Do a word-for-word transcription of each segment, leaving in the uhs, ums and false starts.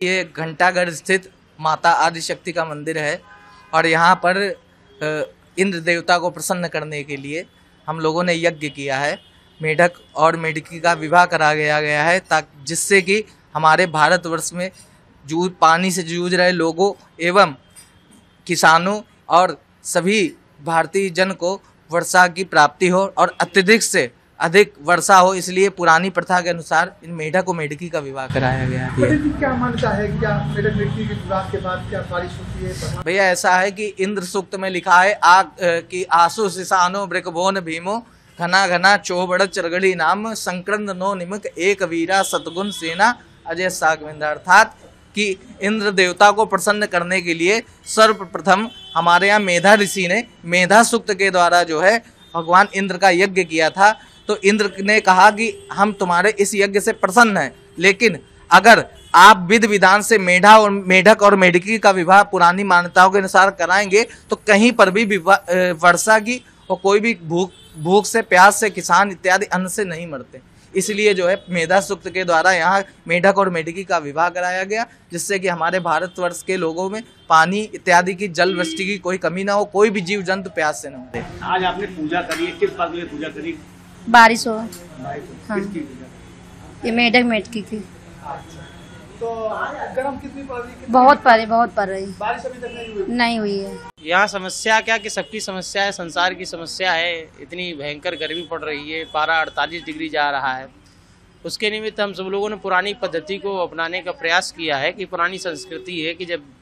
ये घंटागढ़ स्थित माता आदिशक्ति का मंदिर है और यहाँ पर इंद्र देवता को प्रसन्न करने के लिए हम लोगों ने यज्ञ किया है। मेढक और मेढकी का विवाह करा गया गया है ताकि जिससे कि हमारे भारतवर्ष में जूझ पानी से जूझ रहे लोगों एवं किसानों और सभी भारतीय जन को वर्षा की प्राप्ति हो और अत्यधिक से अधिक वर्षा हो, इसलिए पुरानी प्रथा के अनुसार इन मेढक और मेढकी का विवाह कराया गया है। क्या मानता है, क्या मेढक मेढकी के विवाह के बाद क्या बारिश होती है? भैया ऐसा है कि इंद्र सूक्त में लिखा है आग की आसु सिसानो ब्रिकभोन भीमो घना घना चौबड़ चरगड़ी नाम संक्रंद नो निमक एक वीरा सतगुण सेना अजय सागविंद, अर्थात कि इंद्र देवता को प्रसन्न करने के लिए सर्वप्रथम हमारे यहाँ मेधा ऋषि ने मेधा सूक्त के द्वारा जो है भगवान इंद्र का यज्ञ किया था। तो इंद्र ने कहा कि हम तुम्हारे इस यज्ञ से प्रसन्न हैं, लेकिन अगर आप विधि विधान से मेढा और मेढक और मेढकी का विवाह पुरानी मान्यताओं के अनुसार कराएंगे तो कहीं पर भी वर्षा की और कोई भी भूख भूख से प्यास से किसान इत्यादि अन्न से नहीं मरते। इसलिए जो है मेधा सूक्त के द्वारा यहाँ मेढक और मेढकी का विवाह कराया गया, जिससे कि हमारे भारतवर्ष के लोगों में पानी इत्यादि की जल वृष्टि की कोई कमी ना हो, कोई भी जीव जंतु प्यास से न मरे। आज आपने पूजा करी है, किस बात में पूजा करी? बारिश हो। हाँ। किसकी? ये मेढक मेढकी की। तो गर्म कितनी पड़ रही है? बहुत पड़ रही बहुत पड़ रही। बारिश अभी तक नहीं हुई? नहीं हुई है। यहाँ समस्या क्या कि सबकी समस्या है, संसार की समस्या है। इतनी भयंकर गर्मी पड़ रही है, पारा अड़तालीस डिग्री जा रहा है। उसके निमित्त हम सब लोगों ने पुरानी पद्धति को अपनाने का प्रयास किया है कि पुरानी संस्कृति है कि जब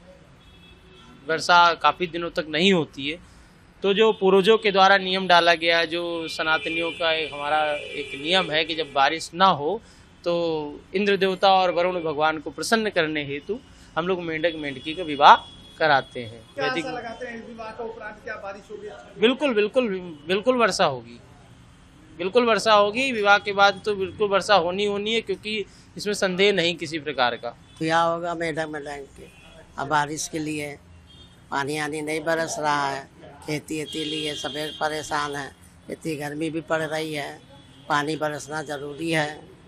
वर्षा काफ़ी दिनों तक नहीं होती है तो जो पूर्वजों के द्वारा नियम डाला गया, जो सनातनियों का एक हमारा एक नियम है कि जब बारिश ना हो तो इंद्र देवता और वरुण भगवान को प्रसन्न करने हेतु हम लोग मेढक मेढकी का विवाह कराते हैं। क्या आशा लगाते हैं इस विवाह का उपरांत क्या बारिश होगी? बिल्कुल बिल्कुल बिल्कुल वर्षा होगी, बिल्कुल वर्षा होगी। विवाह के बाद तो बिल्कुल वर्षा होनी होनी है, क्योंकि इसमें संदेह नहीं किसी प्रकार का। विवाह होगा मेढक मेढक के। अब बारिश के लिए पानी आनी नहीं बरस रहा है, खेती खेती लिए सभी परेशान है, इतनी गर्मी भी पड़ रही है, पानी बरसना जरूरी है।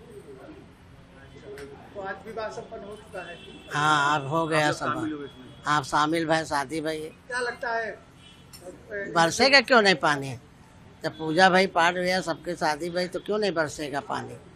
तो आज विवाह संपन्न हो चुका है? हाँ, अब हो गया सब। आप शामिल भाई, शादी भाई। क्या लगता है बरसेगा क्यों नहीं पानी? जब पूजा भाई पाठ हुआ, सबके शादी भाई, तो क्यों नहीं बरसेगा पानी?